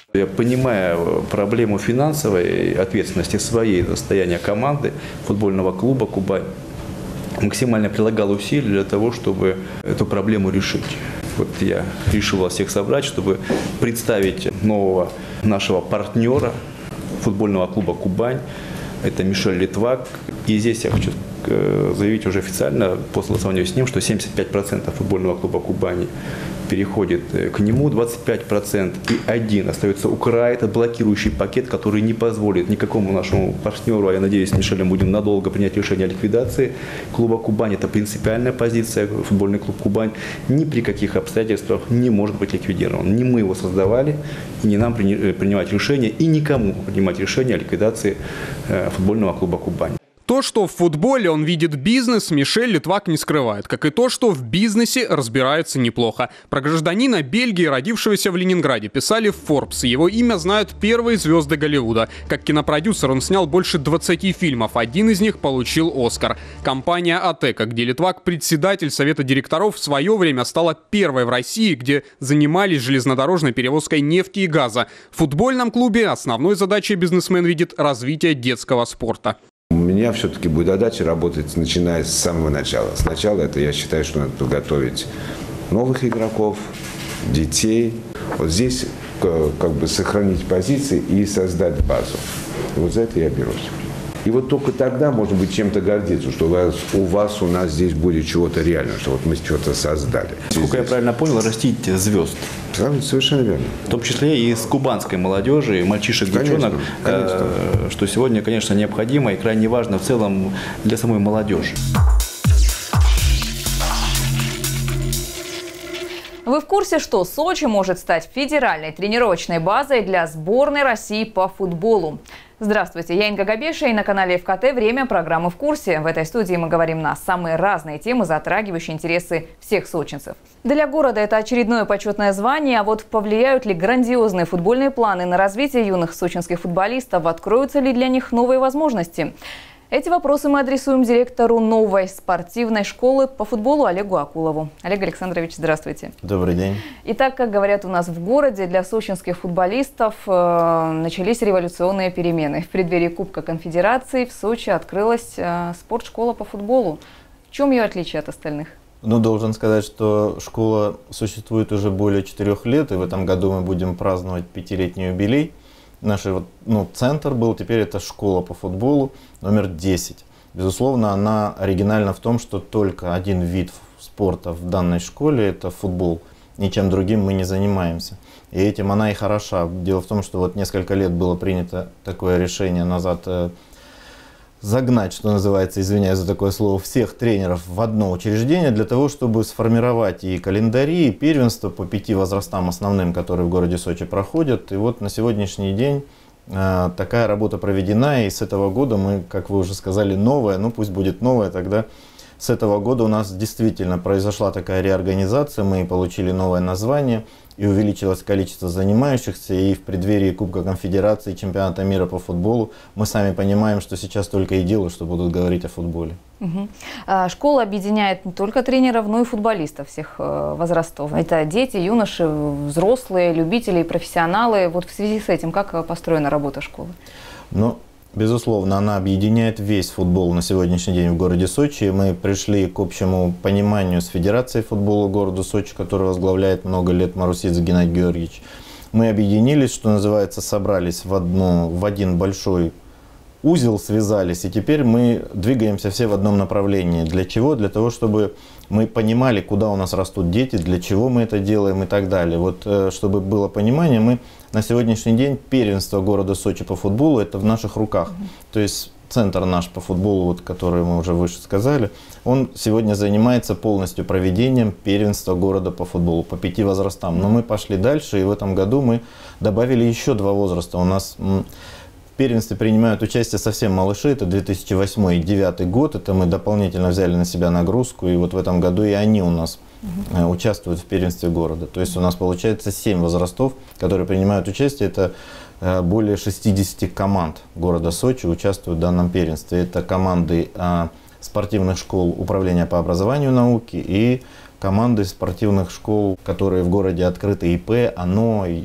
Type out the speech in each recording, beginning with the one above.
Я понимаю проблему финансовой ответственности своей за состояние команды футбольного клуба «Кубань». Максимально прилагал усилия для того, чтобы эту проблему решить. Вот я решил вас всех собрать, чтобы представить нового нашего партнера футбольного клуба «Кубань». Это Мишель Литвак. И здесь я хочу заявить уже официально, по согласованию с ним, что 75% футбольного клуба «Кубани» переходит к нему, 25% и один остается у края. Это блокирующий пакет, который не позволит никакому нашему партнеру, а я надеюсь, с Мишелем будем надолго принять решение о ликвидации клуба «Кубань». Это принципиальная позиция. Футбольный клуб «Кубань» ни при каких обстоятельствах не может быть ликвидирован. Не мы его создавали, и не нам принимать решение, и никому принимать решение о ликвидации футбольного клуба «Кубань». То, что в футболе он видит бизнес, Мишель Литвак не скрывает, как и то, что в бизнесе разбирается неплохо. Про гражданина Бельгии, родившегося в Ленинграде, писали в Forbes. Его имя знают первые звезды Голливуда. Как кинопродюсер он снял больше 20 фильмов, один из них получил «Оскар». Компания «Атека», где Литвак председатель совета директоров, в свое время стала первой в России, где занимались железнодорожной перевозкой нефти и газа. В футбольном клубе основной задачей бизнесмен видит развитие детского спорта. У меня все-таки будет задача работать, начиная с самого начала. Сначала это, я считаю, что надо подготовить новых игроков, детей. Вот здесь как бы сохранить позиции и создать базу. И вот за это я берусь. И вот только тогда можно быть чем-то гордиться, что у нас здесь будет чего-то реального, что вот мы что-то создали. Сколько я правильно понял, растить звезд. Совершенно верно. В том числе и с кубанской молодежи, мальчишек, девчонок, что сегодня, конечно, необходимо и крайне важно в целом для самой молодежи. Вы в курсе, что Сочи может стать федеральной тренировочной базой для сборной России по футболу? Здравствуйте, я Инга Габеша, и на канале ФКТ время программы «В курсе». В этой студии мы говорим на самые разные темы, затрагивающие интересы всех сочинцев. Для города это очередное почетное звание, а вот повлияют ли грандиозные футбольные планы на развитие юных сочинских футболистов, откроются ли для них новые возможности? Эти вопросы мы адресуем директору новой спортивной школы по футболу Олегу Акулову. Олег Александрович, здравствуйте. Добрый день. Итак, как говорят у нас в городе, для сочинских футболистов начались революционные перемены. В преддверии Кубка Конфедерации в Сочи открылась спортшкола по футболу. В чем ее отличие от остальных? Ну, должен сказать, что школа существует уже более 4 лет, и в этом году мы будем праздновать 5-летний юбилей. Наш центр был, теперь это школа по футболу номер 10. Безусловно, она оригинальна в том, что только один вид спорта в данной школе – это футбол. Ничем другим мы не занимаемся. И этим она и хороша. Дело в том, что вот несколько лет было принято такое решение назад загнать, что называется, извиняюсь за такое слово, всех тренеров в одно учреждение для того, чтобы сформировать и календари, и первенства по 5 возрастам основным, которые в городе Сочи проходят. И вот на сегодняшний день такая работа проведена, и с этого года мы, как вы уже сказали, новая, ну пусть будет новая, тогда с этого года у нас действительно произошла такая реорганизация, мы получили новое название, и увеличилось количество занимающихся, и в преддверии Кубка Конфедерации, чемпионата мира по футболу мы сами понимаем, что сейчас только и делают, что будут говорить о футболе. Школа объединяет не только тренеров, но и футболистов всех возрастов. Это дети, юноши, взрослые, любители, профессионалы. Вот в связи с этим, как построена работа школы? Безусловно, она объединяет весь футбол на сегодняшний день в городе Сочи. Мы пришли к общему пониманию с Федерацией футбола города Сочи, которую возглавляет много лет Марусидзе Геннадий Георгиевич. Мы объединились, что называется, собрались в один большой узел, связались, и теперь мы двигаемся все в одном направлении. Для чего? Для того, чтобы мы понимали, куда у нас растут дети, для чего мы это делаем и так далее. Вот, чтобы было понимание, мы на сегодняшний день первенство города Сочи по футболу это в наших руках. То есть центр наш по футболу, вот, который мы уже выше сказали, он сегодня занимается полностью проведением первенства города по футболу по 5 возрастам. Но мы пошли дальше, и в этом году мы добавили еще 2 возраста. У нас в первенстве принимают участие совсем малыши, это 2008 и 2009 год, это мы дополнительно взяли на себя нагрузку, и вот в этом году и они у нас участвуют в первенстве города. То есть у нас получается 7 возрастов, которые принимают участие, это более 60 команд города Сочи участвуют в данном первенстве. Это команды спортивных школ управления по образованию и науке и команды спортивных школ, которые в городе открыты, ИП, ОНО и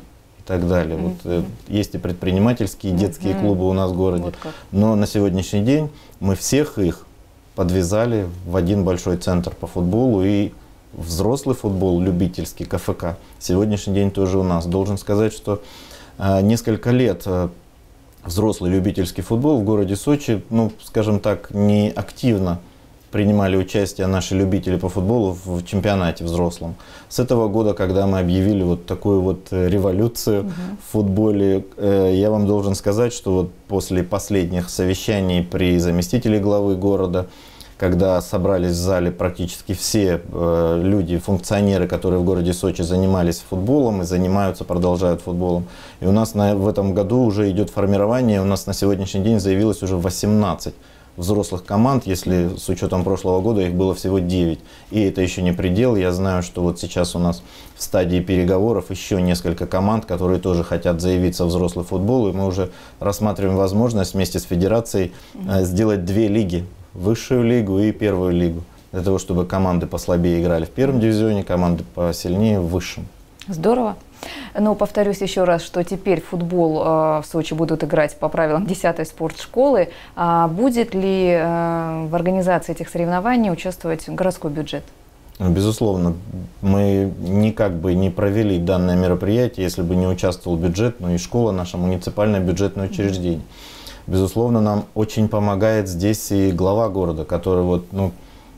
так далее. Вот, есть и предпринимательские, и детские клубы у нас в городе. Вот как. Но на сегодняшний день мы всех их подвязали в один большой центр по футболу, и взрослый футбол, любительский, КФК, сегодняшний день тоже у нас. Должен сказать, что несколько лет взрослый любительский футбол в городе Сочи, ну, скажем так, не активно принимали участие наши любители по футболу в чемпионате взрослом. С этого года, когда мы объявили вот такую вот революцию в футболе, я вам должен сказать, что вот после последних совещаний при заместителе главы города, когда собрались в зале практически все люди, функционеры, которые в городе Сочи занимались футболом и занимаются, продолжают футболом. И у нас в этом году уже идет формирование, у нас на сегодняшний день заявилось уже 18 взрослых команд, если с учетом прошлого года их было всего 9. И это еще не предел. Я знаю, что вот сейчас у нас в стадии переговоров еще несколько команд, которые тоже хотят заявиться в взрослый футбол. И мы уже рассматриваем возможность вместе с федерацией сделать 2 лиги. Высшую лигу и первую лигу. Для того, чтобы команды послабее играли в первом дивизионе, команды посильнее в высшем. Здорово. Но повторюсь еще раз, что теперь футбол в Сочи будут играть по правилам 10-й спортшколы. Будет ли в организации этих соревнований участвовать городской бюджет? Безусловно, мы никак бы не провели данное мероприятие, если бы не участвовал бюджет, но и школа, наше муниципальное бюджетное учреждение. Безусловно, нам очень помогает здесь и глава города, который вот, ну,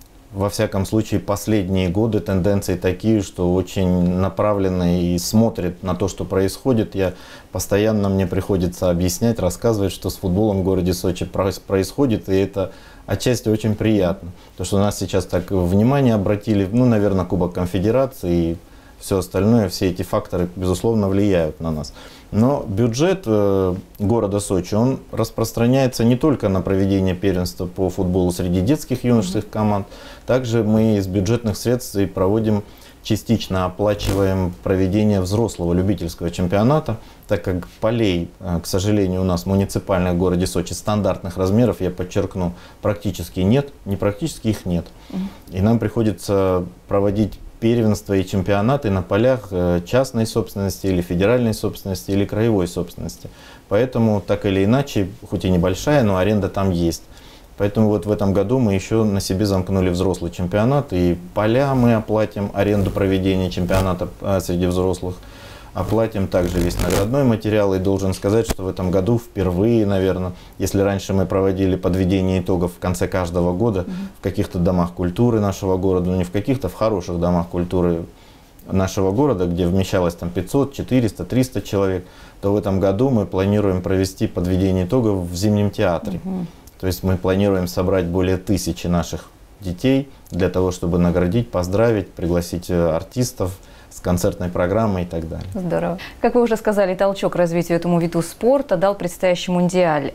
во всяком случае, последние годы тенденции такие, что очень направлены и смотрят на то, что происходит. Постоянно мне приходится объяснять, рассказывать, что с футболом в городе Сочи происходит, и это отчасти очень приятно. То, что у нас сейчас так внимание обратили, ну, наверное, Кубок Конфедерации и все остальное, все эти факторы, безусловно, влияют на нас. Но бюджет города Сочи, он распространяется не только на проведение первенства по футболу среди детских и юношеских команд. Также мы из бюджетных средств и проводим, частично оплачиваем проведение взрослого любительского чемпионата, так как полей, к сожалению, у нас муниципальных в городе Сочи стандартных размеров, я подчеркну, практически нет, не практически их нет. И нам приходится проводить первенства и чемпионаты на полях частной собственности или федеральной собственности или краевой собственности. Поэтому так или иначе, хоть и небольшая, но аренда там есть. Поэтому вот в этом году мы еще на себе замкнули взрослый чемпионат, и поля мы оплатим, аренду проведения чемпионата среди взрослых, оплатим также весь наградной материал. И должен сказать, что в этом году впервые, наверное, если раньше мы проводили подведение итогов в конце каждого года в каких-то домах культуры нашего города, но не в каких-то, в хороших домах культуры нашего города, где вмещалось там 500, 400, 300 человек, то в этом году мы планируем провести подведение итогов в Зимнем театре. То есть мы планируем собрать более 1000 наших детей для того, чтобы наградить, поздравить, пригласить артистов с концертной программой и так далее. Здорово. Как вы уже сказали, толчок развитию этому виду спорта дал предстоящий Мундиаль.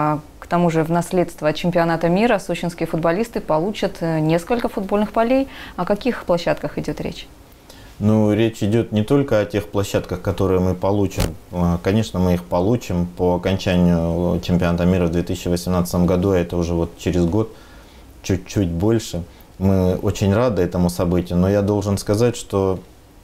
К тому же в наследство от чемпионата мира сочинские футболисты получат несколько футбольных полей. О каких площадках идет речь? Ну, речь идет не только о тех площадках, которые мы получим. Конечно, мы их получим по окончанию чемпионата мира в 2018 году, а это уже вот через год, чуть-чуть больше. Мы очень рады этому событию, но я должен сказать, что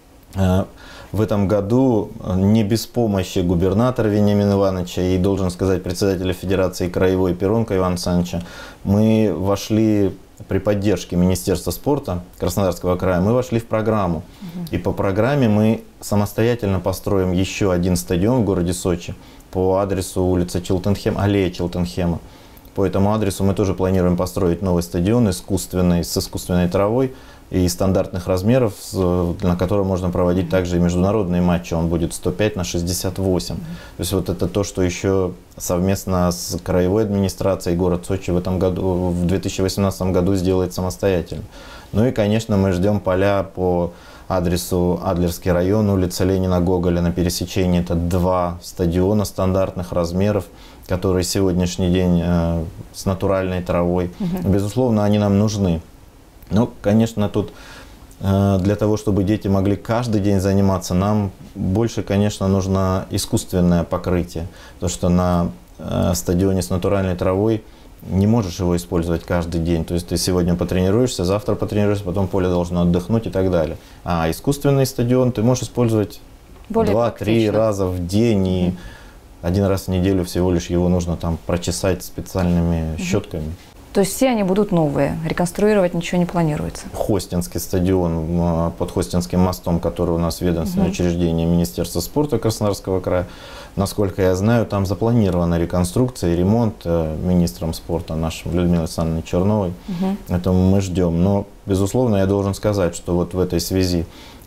в этом году не без помощи губернатора Вениамина Ивановича и, должен сказать, председателя Федерации краевой Перонка Ивана Александровича, мы вошли при поддержке Министерства спорта Краснодарского края, мы вошли в программу. И по программе мы самостоятельно построим еще один стадион в городе Сочи по адресу улица Челтенхем, аллея Челтенхема. По этому адресу мы тоже планируем построить новый стадион искусственный, с искусственной травой и стандартных размеров, на котором можно проводить также и международные матчи. Он будет 105 на 68. То есть вот это то, что еще совместно с краевой администрацией город Сочи в этом году, в 2018 году сделает самостоятельно. Ну и, конечно, мы ждем поля по адресу Адлерский район, улица Ленина Гоголя на пересечении. Это 2 стадиона стандартных размеров, которые сегодняшний день с натуральной травой. Безусловно, они нам нужны. Но, конечно, тут для того, чтобы дети могли каждый день заниматься, нам больше, конечно, нужно искусственное покрытие. Потому что на стадионе с натуральной травой не можешь его использовать каждый день. То есть ты сегодня потренируешься, завтра потренируешься, потом поле должно отдохнуть и так далее. А искусственный стадион ты можешь использовать 2-3 раза в день, и один раз в неделю всего лишь его нужно там прочесать специальными щетками. То есть все они будут новые, реконструировать ничего не планируется? Хостинский стадион под Хостинским мостом, который у нас ведомственное учреждение Министерства спорта Краснодарского края, насколько я знаю, там запланирована реконструкция и ремонт министром спорта нашим Людмилой Александровной Черновой. Поэтому мы ждем. Но, безусловно, я должен сказать, что вот в этой связи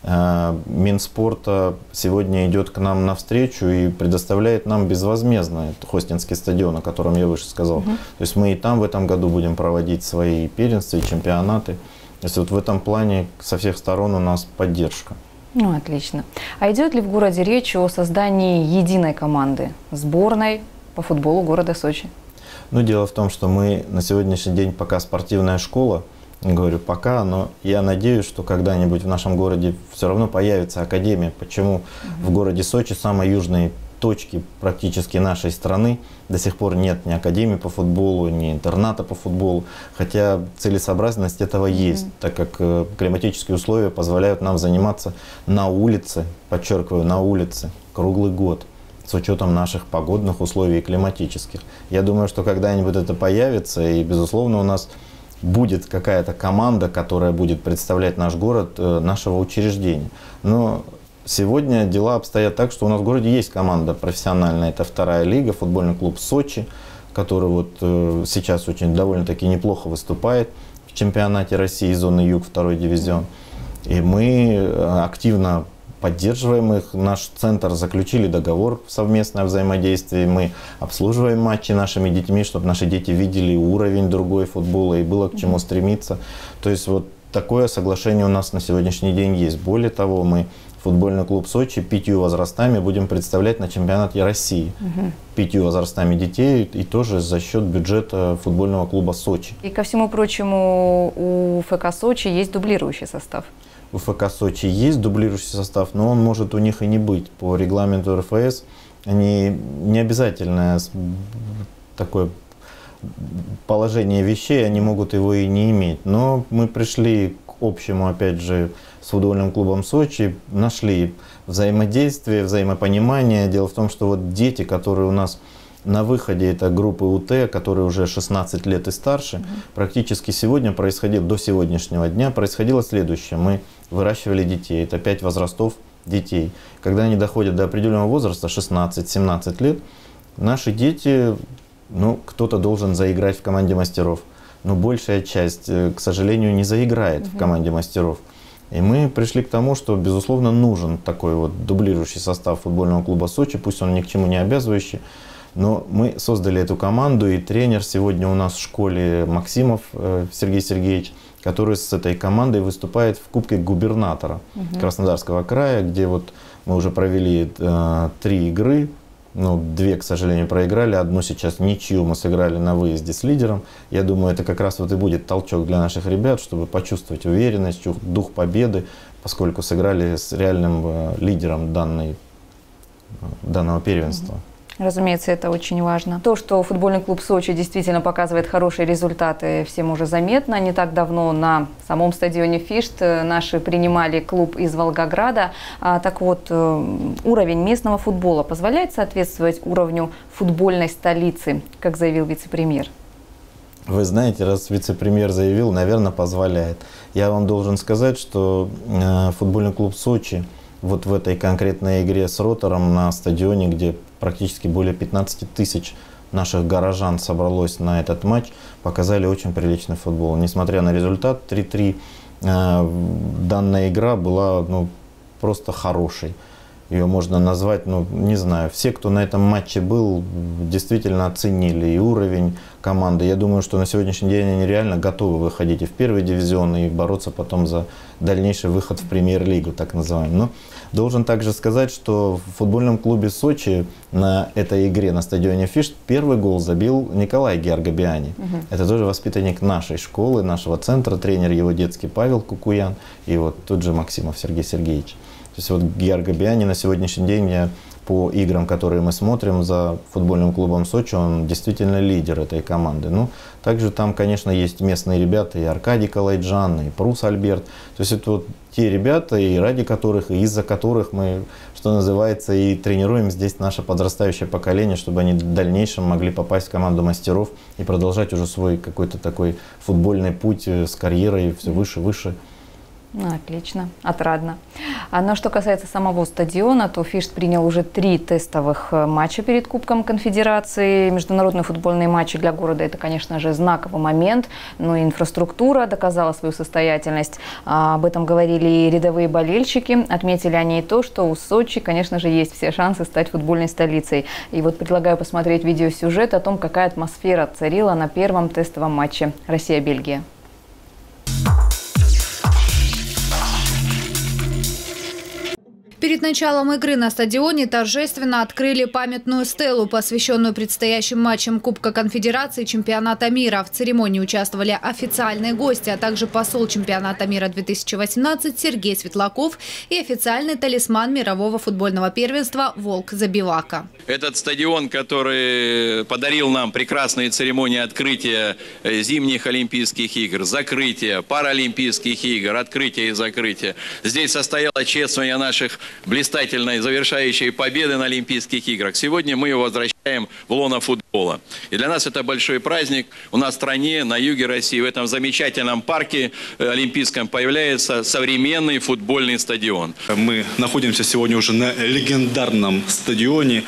Минспорта сегодня идет к нам навстречу и предоставляет нам безвозмездно Хостинский стадион, о котором я выше сказал. То есть мы и там в этом году будем проводить свои первенства и чемпионаты. То есть вот в этом плане со всех сторон у нас поддержка. Ну, отлично. А идет ли в городе речь о создании единой команды, сборной по футболу города Сочи? Ну, дело в том, что мы на сегодняшний день пока спортивная школа. Говорю пока, но я надеюсь, что когда-нибудь в нашем городе все равно появится академия. Почему в городе Сочи, самой южной точки практически нашей страны, до сих пор нет ни академии по футболу, ни интерната по футболу. Хотя целесообразность этого есть, так как климатические условия позволяют нам заниматься на улице, подчеркиваю, на улице, круглый год, с учетом наших погодных условий и климатических. Я думаю, что когда-нибудь это появится, и, безусловно, у нас будет какая-то команда, которая будет представлять наш город, нашего учреждения. Но сегодня дела обстоят так, что у нас в городе есть команда профессиональная. Это 2-я лига, футбольный клуб «Сочи», который вот сейчас очень довольно-таки неплохо выступает в чемпионате России зоны Юг, 2-й дивизион. И мы активно поддерживаем их. Наш центр заключили договор совместное взаимодействие. Мы обслуживаем матчи нашими детьми, чтобы наши дети видели уровень другой футбола и было к чему стремиться. То есть вот такое соглашение у нас на сегодняшний день есть. Более того, мы футбольный клуб «Сочи» 5 возрастами будем представлять на чемпионате России. 5 возрастами детей и тоже за счет бюджета футбольного клуба «Сочи». И ко всему прочему у ФК «Сочи» есть дублирующий состав. У ФК «Сочи» есть дублирующий состав, но он может у них и не быть. По регламенту РФС они не обязательное такое положение вещей, они могут его и не иметь. Но мы пришли к общему, опять же, с футбольным клубом «Сочи», нашли взаимодействие, взаимопонимание. Дело в том, что вот дети, которые у нас на выходе, это группы УТ, которые уже 16 лет и старше, практически сегодня происходило, до сегодняшнего дня происходило следующее. Мы выращивали детей, это 5 возрастов детей. Когда они доходят до определенного возраста, 16-17 лет, наши дети, ну, кто-то должен заиграть в команде мастеров. Но большая часть, к сожалению, не заиграет в команде мастеров. И мы пришли к тому, что, безусловно, нужен такой вот дублирующий состав футбольного клуба «Сочи», пусть он ни к чему не обязывающий. Но мы создали эту команду, и тренер сегодня у нас в школе Максимов Сергей Сергеевич, который с этой командой выступает в Кубке губернатора Краснодарского края, где вот мы уже провели 3 игры, ну, 2, к сожалению, проиграли, одну сейчас ничью мы сыграли на выезде с лидером. Я думаю, это как раз вот и будет толчок для наших ребят, чтобы почувствовать уверенность, дух победы, поскольку сыграли с реальным лидером данного первенства. Разумеется, это очень важно. То, что футбольный клуб «Сочи» действительно показывает хорошие результаты, всем уже заметно. Не так давно на самом стадионе «Фишт» наши принимали клуб из Волгограда. Так вот, уровень местного футбола позволяет соответствовать уровню футбольной столицы, как заявил вице-премьер? Вы знаете, раз вице-премьер заявил, наверное, позволяет. Я вам должен сказать, что футбольный клуб «Сочи» вот в этой конкретной игре с «Ротором» на стадионе, где практически более 15 тысяч наших горожан собралось на этот матч, показали очень приличный футбол. Несмотря на результат 3-3, данная игра была просто хорошей. Ее можно назвать, не знаю, все, кто на этом матче был, действительно оценили и уровень команды. Я думаю, что на сегодняшний день они реально готовы выходить и в первый дивизион, и бороться потом за дальнейший выход в премьер-лигу, так называемую. Но должен также сказать, что в футбольном клубе «Сочи» на этой игре на стадионе «Фишт» первый гол забил Николай Георгобиани. Это тоже воспитанник нашей школы, нашего центра, тренер его детский Павел Кукуян и вот тот же Максимов Сергей Сергеевич. То есть вот Георгобиани на сегодняшний день по играм, которые мы смотрим за футбольным клубом Сочи, он действительно лидер этой команды. Ну, также там, конечно, есть местные ребята, и Аркадий Калайджан, и Прус Альберт. То есть это вот те ребята, и ради которых, и из-за которых мы, что называется, и тренируем здесь наше подрастающее поколение, чтобы они в дальнейшем могли попасть в команду мастеров и продолжать уже свой какой-то такой футбольный путь с карьерой все выше, выше. Отлично, отрадно. Но что касается самого стадиона, то Фишт принял уже 3 тестовых матча перед Кубком Конфедерации. Международные футбольные матчи для города – это, конечно же, знаковый момент, но и инфраструктура доказала свою состоятельность. Об этом говорили и рядовые болельщики. Отметили они и то, что у Сочи, конечно же, есть все шансы стать футбольной столицей. И вот предлагаю посмотреть видеосюжет о том, какая атмосфера царила на первом тестовом матче Россия-Бельгия. Перед началом игры на стадионе торжественно открыли памятную стелу, посвященную предстоящим матчам Кубка Конфедерации и Чемпионата мира. В церемонии участвовали официальные гости, а также посол Чемпионата мира 2018 Сергей Светлаков и официальный талисман мирового футбольного первенства Волк Забивака. Этот стадион, который подарил нам прекрасные церемонии открытия зимних Олимпийских игр, закрытия Паралимпийских игр, открытия и закрытия. Здесь состояло чествование наших блистательной завершающей победы на Олимпийских играх. Сегодня мы его возвращаем в лоно футбола. И для нас это большой праздник. У нас в стране, на юге России, в этом замечательном парке олимпийском появляется современный футбольный стадион. Мы находимся сегодня уже на легендарном стадионе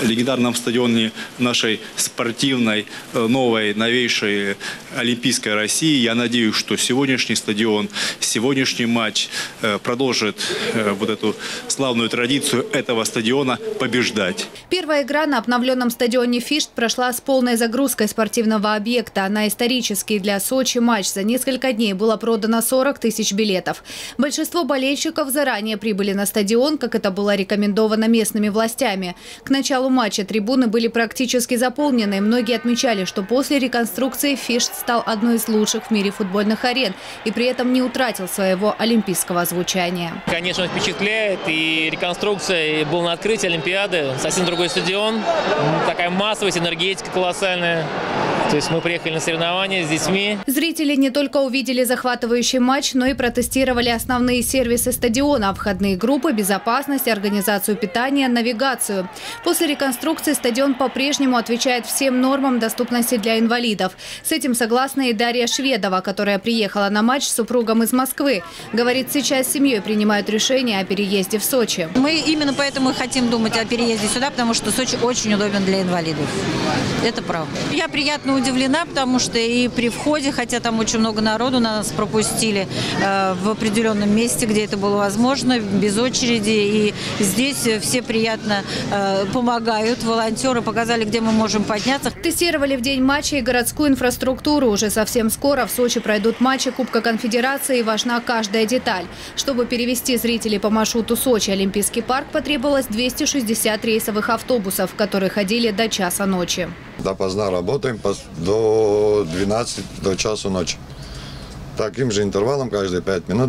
нашей спортивной, новой, новейшей Олимпийской России. Я надеюсь, что сегодняшний стадион, сегодняшний матч продолжит вот эту славную традицию этого стадиона побеждать. Первая игра на обновленном стадионе Фишт прошла с полной загрузкой спортивного объекта. На исторический для Сочи матч за несколько дней было продано 40 тысяч билетов. Большинство болельщиков заранее прибыли на стадион, как это было рекомендовано местными властями. К началу матча трибуны были практически заполнены. Многие отмечали, что после реконструкции Фишт стал одной из лучших в мире футбольных арен и при этом не утратил своего олимпийского звучания. Конечно, впечатляет. И реконструкция был на открытии Олимпиады. Совсем другой стадион. Такая массовость, энергетика колоссальная. То есть мы приехали на соревнования с детьми. Зрители не только увидели захватывающий матч, но и протестировали основные сервисы стадиона: входные группы, безопасность, организацию питания, навигацию. После реконструкции стадион по-прежнему отвечает всем нормам доступности для инвалидов. С этим согласна и Дарья Шведова, которая приехала на матч с супругом из Москвы. Говорит, сейчас с семьей принимают решение о переезде в Сочи. Мы именно поэтому и хотим думать о переезде сюда, потому что Сочи очень удобен для инвалидов. Это правда. Я приятно удивлена, потому что и при входе, хотя там очень много народу, нас пропустили в определенном месте, где это было возможно, без очереди. И здесь все приятно помогают. Волонтеры показали, где мы можем подняться. Тестировали в день матча и городскую инфраструктуру. Уже совсем скоро в Сочи пройдут матчи Кубка Конфедерации, и важна каждая деталь. Чтобы перевести зрителей по маршруту Сочи-Олимпийский парк, потребовалось 260 рейсовых автобусов, которые ходили до часа ночи. Допоздна работаем до 12, до часу ночи. Таким же интервалом каждые 5 минут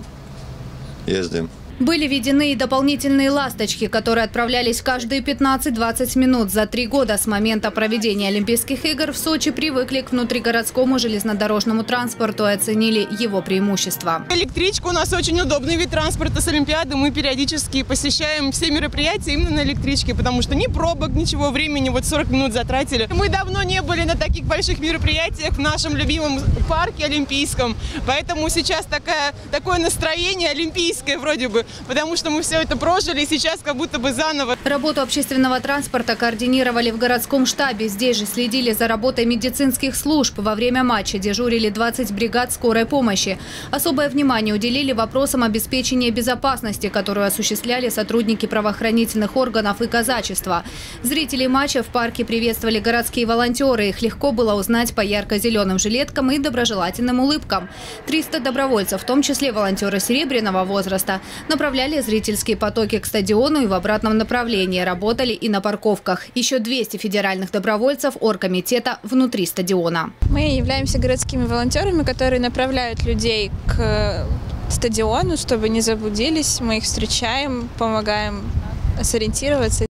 ездим. Были введены и дополнительные «ласточки», которые отправлялись каждые 15-20 минут. За 3 года с момента проведения Олимпийских игр в Сочи привыкли к внутригородскому железнодорожному транспорту и оценили его преимущества. Электричка у нас очень удобный вид транспорта с Олимпиады. Мы периодически посещаем все мероприятия именно на электричке, потому что ни пробок, ничего, времени, вот 40 минут затратили. Мы давно не были на таких больших мероприятиях в нашем любимом парке Олимпийском. Поэтому сейчас такое настроение олимпийское вроде бы. Потому что мы все это прожили, и сейчас как будто бы заново. Работу общественного транспорта координировали в городском штабе. Здесь же следили за работой медицинских служб. Во время матча дежурили 20 бригад скорой помощи. Особое внимание уделили вопросам обеспечения безопасности, которую осуществляли сотрудники правоохранительных органов и казачества. Зрителей матча в парке приветствовали городские волонтеры. Их легко было узнать по ярко-зеленым жилеткам и доброжелательным улыбкам. 300 добровольцев, в том числе волонтеры серебряного возраста, направляли зрительские потоки к стадиону и в обратном направлении. Работали и на парковках. Еще 200 федеральных добровольцев оргкомитета внутри стадиона. Мы являемся городскими волонтерами, которые направляют людей к стадиону, чтобы не заблудились. Мы их встречаем, помогаем сориентироваться.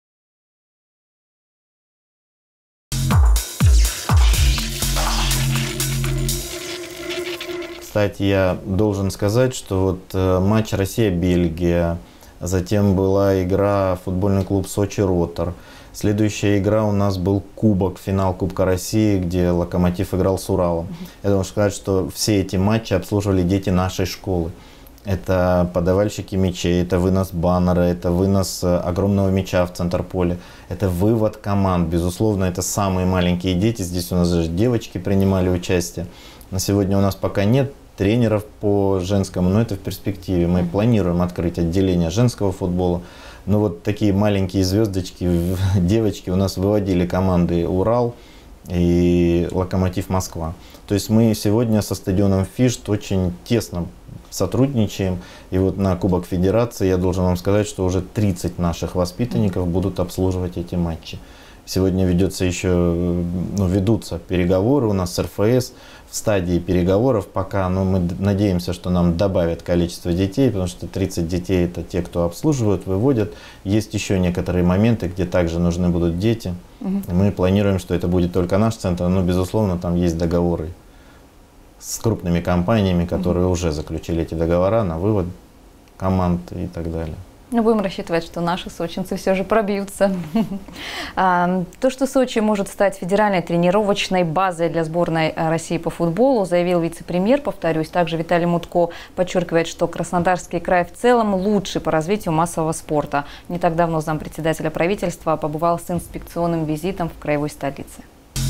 Кстати, я должен сказать, что вот матч Россия-Бельгия, затем была игра футбольный клуб Сочи-Ротор. Следующая игра у нас был кубок, финал Кубка России, где Локомотив играл с Уралом. Я должен сказать, что все эти матчи обслуживали дети нашей школы. Это подавальщики мячей, это вынос баннера, это вынос огромного мяча в центр поля, это вывод команд. Безусловно, это самые маленькие дети. Здесь у нас даже девочки принимали участие. На сегодня у нас пока нет тренеров по женскому, но это в перспективе. Мы планируем открыть отделение женского футбола. Но вот такие маленькие звездочки, девочки у нас выводили команды «Урал» и «Локомотив Москва». То есть мы сегодня со стадионом «Фишт» очень тесно сотрудничаем. И вот на Кубок Федерации я должен вам сказать, что уже 30 наших воспитанников будут обслуживать эти матчи. Сегодня ведется ведутся переговоры у нас с РФС в стадии переговоров пока, но мы надеемся, что нам добавят количество детей, потому что 30 детей это те, кто обслуживают, выводят. Есть еще некоторые моменты, где также нужны будут дети. Мы планируем, что это будет только наш центр, но безусловно там есть договоры с крупными компаниями, которые уже заключили эти договора на вывод команд и так далее. Ну, будем рассчитывать, что наши сочинцы все же пробьются. То, что Сочи может стать федеральной тренировочной базой для сборной России по футболу, заявил вице-премьер, повторюсь. Также Виталий Мутко подчеркивает, что Краснодарский край в целом лучший по развитию массового спорта. Не так давно зампредседателя правительства побывал с инспекционным визитом в краевой столице.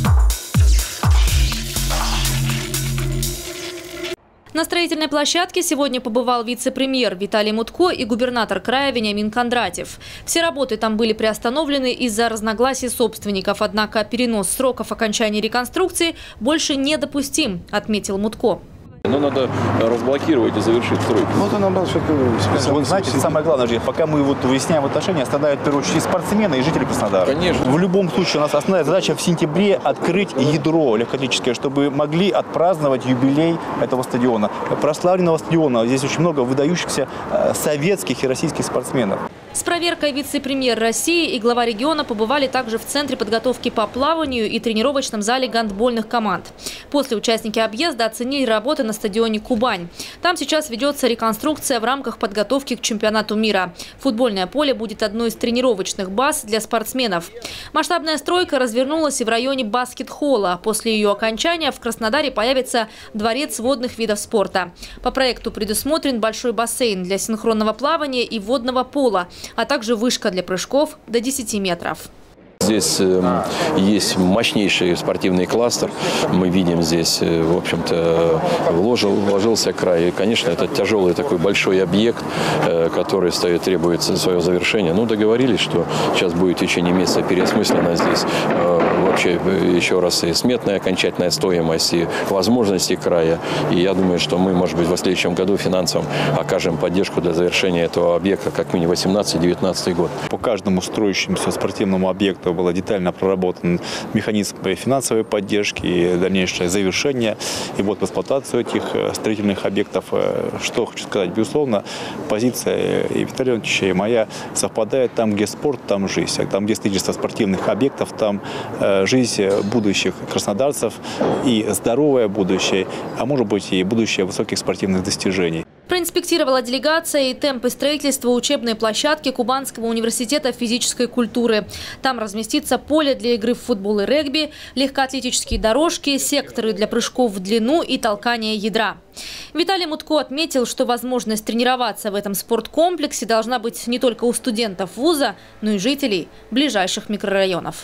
На строительной площадке сегодня побывал вице-премьер Виталий Мутко и губернатор края Вениамин Кондратьев. Все работы там были приостановлены из-за разногласий собственников, однако перенос сроков окончания реконструкции больше недопустим, отметил Мутко. Но надо разблокировать и завершить стройку. Вот он набрал что-то. Вы знаете, самое главное, пока мы выясняем отношения, страдают в первую очередь и спортсмены, и жители Краснодара. Конечно. В любом случае у нас основная задача в сентябре открыть ядро легкоатлетическое, чтобы могли отпраздновать юбилей этого стадиона. Прославленного стадиона. Здесь очень много выдающихся советских и российских спортсменов. С проверкой вице-премьер России и глава региона побывали также в Центре подготовки по плаванию и тренировочном зале гандбольных команд. После участники объезда оценили работы на стадионе «Кубань». Там сейчас ведется реконструкция в рамках подготовки к чемпионату мира. Футбольное поле будет одной из тренировочных баз для спортсменов. Масштабная стройка развернулась и в районе баскет-холла. После ее окончания в Краснодаре появится дворец водных видов спорта. По проекту предусмотрен большой бассейн для синхронного плавания и водного пола, а также вышка для прыжков до 10 метров. Здесь есть мощнейший спортивный кластер. Мы видим здесь, в общем-то, вложился край. И, конечно, это тяжелый такой большой объект, который требует своего завершения. Ну, договорились, что сейчас будет в течение месяца переосмыслена здесь вообще еще раз и сметная окончательная стоимость, и возможности края. И я думаю, что мы, может быть, в следующем году финансово окажем поддержку для завершения этого объекта как минимум 18-19 год. По каждому строящемуся спортивному объекту было детально проработан механизм финансовой поддержки и дальнейшее завершение и вот в эксплуатацию этих строительных объектов. Что хочу сказать, безусловно, позиция и Виталия Ивановича, и моя совпадает: там, где спорт, там жизнь. Там, где строительство спортивных объектов, там жизнь будущих краснодарцев и здоровое будущее, а может быть и будущее высоких спортивных достижений. Проинспектировала делегация и темпы строительства учебной площадки Кубанского университета физической культуры. Там разместится поле для игры в футбол и регби, легкоатлетические дорожки, секторы для прыжков в длину и толкания ядра. Виталий Мутко отметил, что возможность тренироваться в этом спорткомплексе должна быть не только у студентов вуза, но и жителей ближайших микрорайонов.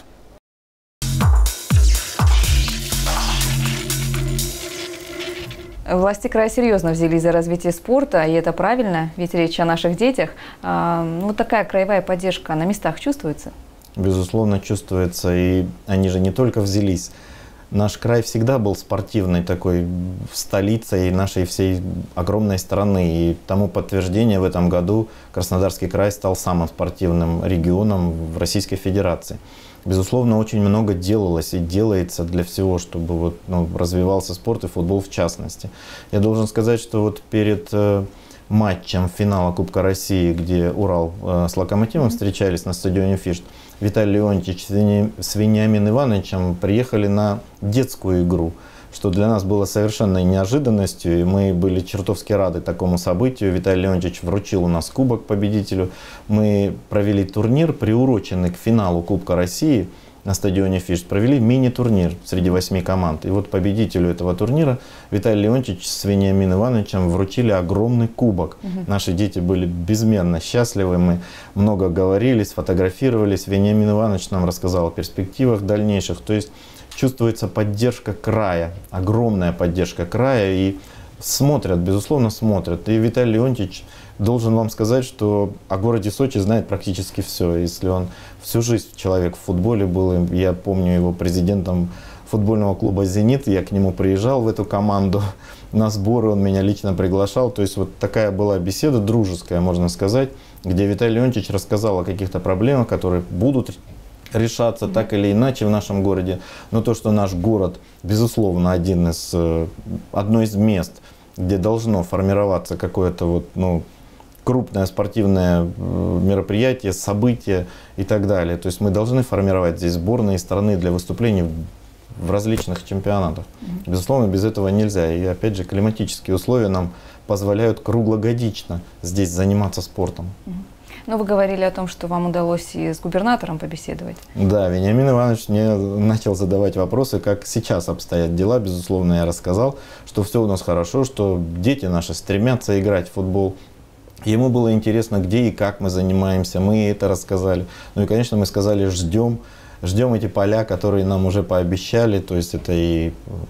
Власти края серьезно взялись за развитие спорта, и это правильно, ведь речь о наших детях. Вот такая краевая поддержка на местах чувствуется? Безусловно, чувствуется, и они же не только взялись. Наш край всегда был спортивной такой столицей нашей всей огромной страны, и тому подтверждение в этом году Краснодарский край стал самым спортивным регионом в Российской Федерации. Безусловно, очень много делалось и делается для всего, чтобы развивался спорт и футбол в частности. Я должен сказать, что перед матчем финала Кубка России, где Урал с Локомотивом встречались на стадионе Фишт, Виталий Леонтьевич с Вениамином Ивановичем приехали на детскую игру, что для нас было совершенной неожиданностью, и мы были чертовски рады такому событию. Виталий Леонтьевич вручил у нас кубок победителю. Мы провели турнир, приуроченный к финалу Кубка России на стадионе Фишт. Провели мини-турнир среди 8 команд. И вот победителю этого турнира Виталий Леонтьевич с Вениамином Ивановичем вручили огромный кубок. Наши дети были безмерно счастливы, мы много говорили, сфотографировались. Вениамин Иванович нам рассказал о перспективах дальнейших. То есть чувствуется поддержка края, огромная поддержка края, и смотрят, безусловно, смотрят. И Виталий Леонтьевич должен вам сказать, что о городе Сочи знает практически все. Если он всю жизнь человек в футболе был, я помню его президентом футбольного клуба «Зенит», я к нему приезжал в эту команду на сборы, он меня лично приглашал. То есть вот такая была беседа дружеская, можно сказать, где Виталий Леонтьевич рассказал о каких-то проблемах, которые будут решаться так или иначе в нашем городе. Но то, что наш город, безусловно, одно из мест, где должно формироваться какое-то крупное спортивное мероприятие, событие и так далее. То есть мы должны формировать здесь сборные страны для выступлений в различных чемпионатах. Безусловно, без этого нельзя. И опять же, климатические условия нам позволяют круглогодично здесь заниматься спортом. Но вы говорили о том, что вам удалось и с губернатором побеседовать. Да, Вениамин Иванович мне начал задавать вопросы, как сейчас обстоят дела. Безусловно, я рассказал, что все у нас хорошо, что дети наши стремятся играть в футбол. Ему было интересно, где и как мы занимаемся. Мы это рассказали. Ну и, конечно, мы сказали, ждем эти поля, которые нам уже пообещали. То есть это и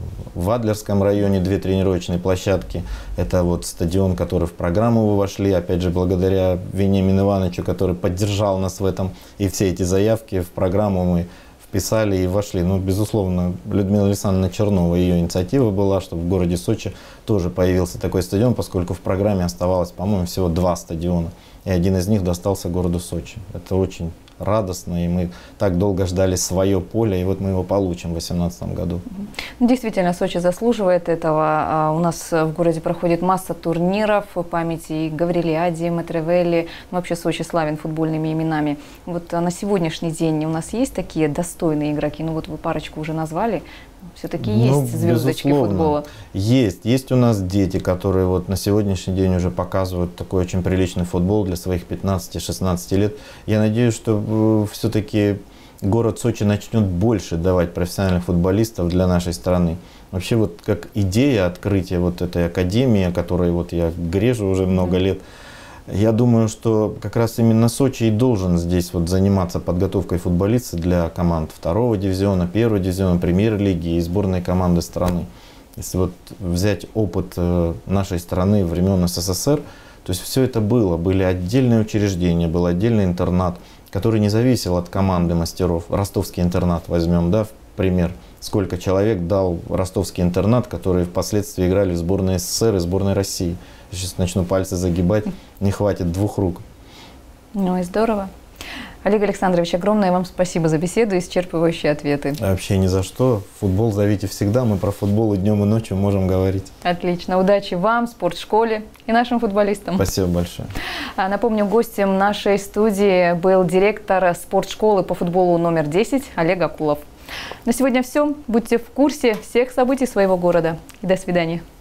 в Адлерском районе 2 тренировочные площадки. Это вот стадион, который в программу вы вошли. Опять же, благодаря Вениамину Ивановичу, который поддержал нас в этом. И все эти заявки в программу мы вписали и вошли. Ну, безусловно, Людмила Александровна Чернова, ее инициатива была, чтобы в городе Сочи тоже появился такой стадион, поскольку в программе оставалось, по-моему, всего 2 стадиона. И один из них достался городу Сочи. Это очень радостно, и мы так долго ждали свое поле, и вот мы его получим в 2018 году. Действительно, Сочи заслуживает этого. У нас в городе проходит масса турниров в памяти Гаврилиади, Матревелли. Вообще Сочи славен футбольными именами. Вот на сегодняшний день у нас есть такие достойные игроки? Ну вот вы парочку уже назвали. Все-таки есть звездочки футбола. Есть у нас дети, которые вот на сегодняшний день уже показывают такой очень приличный футбол для своих 15-16 лет. Я надеюсь, что все-таки город Сочи начнет больше давать профессиональных футболистов для нашей страны. Вообще вот как идея открытия вот этой академии, о которой вот я грежу уже много лет, я думаю, что как раз именно Сочи и должен здесь вот заниматься подготовкой футболистов для команд 2-го дивизиона, 1-го дивизиона, премьер-лиги и сборной команды страны. Если вот взять опыт нашей страны времен СССР, то есть все это были отдельные учреждения, был отдельный интернат, который не зависел от команды мастеров. Ростовский интернат возьмем, да, в пример. Сколько человек дал ростовский интернат, которые впоследствии играли в сборной СССР и сборной России. Сейчас начну пальцы загибать, не хватит 2 рук. Ну и здорово. Олег Александрович, огромное вам спасибо за беседу и исчерпывающие ответы. Вообще ни за что. Футбол зовите всегда, мы про футбол и днем, и ночью можем говорить. Отлично. Удачи вам, спортшколе и нашим футболистам. Спасибо большое. Напомню, гостем нашей студии был директор спортшколы по футболу номер 10 Олег Акулов. На сегодня все. Будьте в курсе всех событий своего города. И до свидания.